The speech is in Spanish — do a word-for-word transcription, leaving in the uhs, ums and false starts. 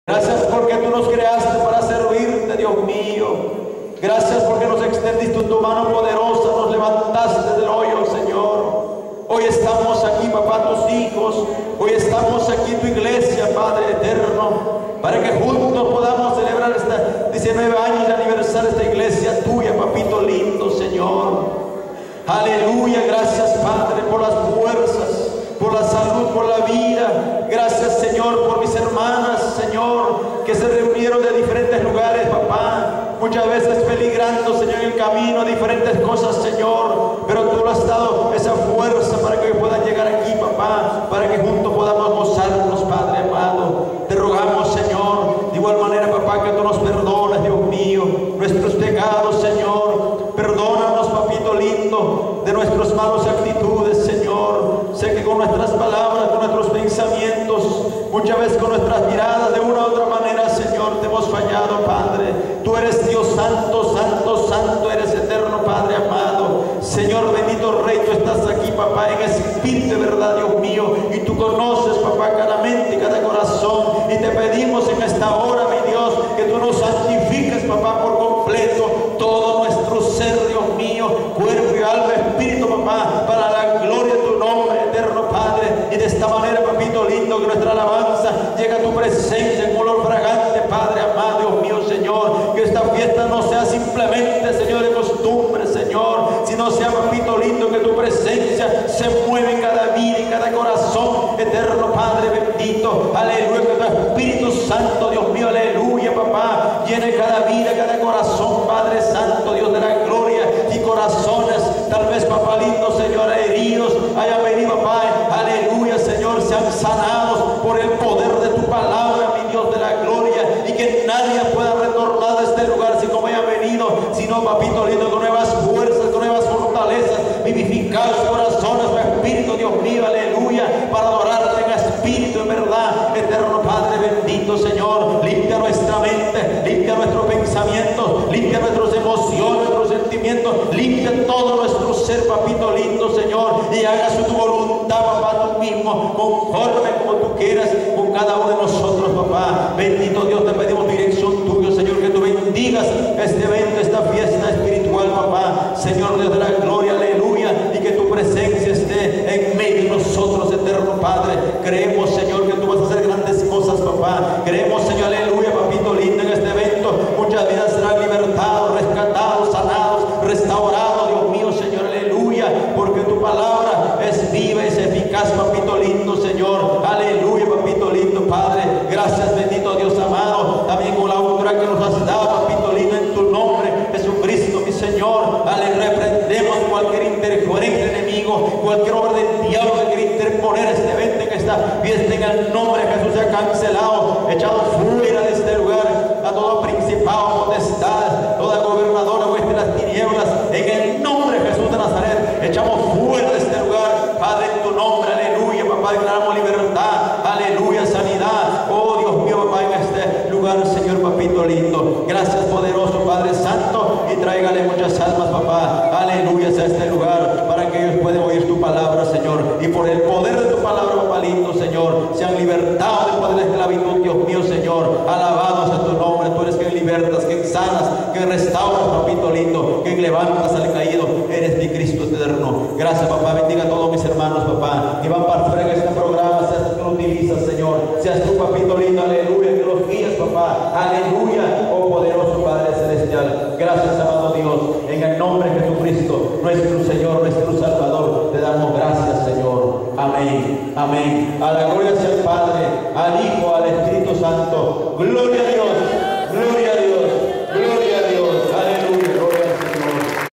Gracias porque tú nos creaste para servirte, Dios mío. Gracias porque nos extendiste tu mano poderosa, nos levantaste del hoyo, Señor. Hoy estamos aquí, papá, tus hijos. Hoy estamos aquí, tu iglesia, Padre eterno, para que juntos podamos celebrar este diecinueve años de aniversario de esta iglesia tuya, papito lindo, Señor. Aleluya, gracias, Padre, por las fuerzas, por la salud, por la vida. Gracias, Señor, por mis hermanas, Señor, que se reunieron de diferentes lugares, papá. Muchas veces peligrando, Señor, en el camino, diferentes cosas, Señor. Pero tú le has dado esa fuerza para que puedan llegar aquí, papá, para que juntos podamos gozarnos, Padre amado. Te rogamos, Señor, de igual manera, papá, que tú nos perdones, Dios mío, nuestros pecados, Señor. Perdónanos, papito lindo, de nuestras malas actitudes, Señor. Sé que con nuestras palabras, con nuestros pensamientos, muchas veces con nuestras miradas, de una u otra manera, Señor, te hemos fallado, Padre. Tú eres Dios santo, santo, santo, eres eterno, Padre amado. Señor bendito Rey, tú estás aquí, papá, en espíritu de verdad, Dios mío, y tú conoces, papá, cada mente y cada corazón, y te pedimos en esta hora, mi Dios, que tú nos santifiques, papá, por completo, todo nuestro ser, Dios mío, cuerpo y alma, espíritu, papá, para la gloria de tu nombre, eterno Padre. Y de esta manera, papito lindo, que nuestra alabanza llega a tu presencia en olor fragante, Padre amado, Dios mío, Señor. Que esta fiesta no sea simplemente, Señor, de costumbre, Señor, sino sea, papito lindo, que tu presencia se mueve en cada vida y cada corazón, eterno Padre bendito. Aleluya, que tu Espíritu Santo, Dios mío, aleluya, papá, llene cada vida, cada corazón, Padre Santo, Dios de la gloria, y corazones, tal vez, papá lindo, Señor, heridos, hayan venido, papá, aleluya, Señor, sean sanados por el poder de tu palabra, mi Dios de la gloria, y que nadie pueda retornar de este lugar si como haya venido, sino, papito lindo, con nuevas fuerzas, con nuevas fortalezas, vivificar sus corazones, su espíritu, Dios mío, aleluya, para adorarte en espíritu, en verdad, eterno Padre bendito, Señor. Limpia nuestra mente, limpia nuestros pensamientos, limpia nuestras emociones, nuestros sentimientos, limpia todo nuestro ser, papito lindo, Señor, y haga su tu voluntad, papá, tú mismo, conforme como tú quieras con cada uno de nosotros, papá. Bendito Dios, te pedimos dirección tuya, Señor, que tú bendigas este evento, esta fiesta espiritual, papá, Señor Dios de la gloria, aleluya, y que tu presencia esté en medio de nosotros, eterno Padre. Creemos, Señor, que tú vas a hacer grandes cosas, papá. Creemos, Señor, aleluya, papito lindo, en este evento muchas vidas serán libertados, rescatados, sanados, restaurados, Dios mío, Señor, aleluya, porque tu palabra es viva, es eficaz, papito lindo, Señor, aleluya, papito lindo, Padre. Gracias, bendito Dios amado, también con la autoridad que nos has dado, papito lindo, en tu nombre, Jesucristo, mi Señor, ale, reprendemos cualquier interferencia enemigo, cualquier obra del diablo que quiere interponer este evento, en esta fiesta, en el nombre de Jesús sea cancelado, echado fuera de este lugar, a todo principado, potestad, toda gobernadora vuestra las tinieblas, en el nombre de Jesús de Nazaret, echamos fuera de este lugar, Padre, en tu nombre, aleluya, papá, declaramos libertad, aleluya, sanidad, oh Dios mío, papá, en este lugar, Señor, papito lindo. Gracias, poderoso Padre Santo, y tráigale muchas almas, papá, aleluya, a este lugar, para que ellos puedan oír tu palabra, Señor, y por el poder de tu palabra, papá lindo, Señor, sean libertados del poder de la esclavitud, Dios mío, Señor. Alabados a tu nombre, tú eres quien libertas, quien sanas, quien restauras, papito lindo, quien levantas al caído, eres mi Cristo eterno. Gracias, papá, bendiga a todos mis hermanos, papá, que van para afuera en este programa, seas tú que lo utilizas, Señor, seas tú, papito lindo, aleluya, que los guías, papá, aleluya, oh poderoso Padre celestial. Gracias, amado Dios, en el nombre de Jesucristo, nuestro Señor, nuestro Salvador, te damos gracias, Señor. Amén, amén. A la gloria sea al Padre, al Hijo, al Espíritu Santo. Gloria a Dios.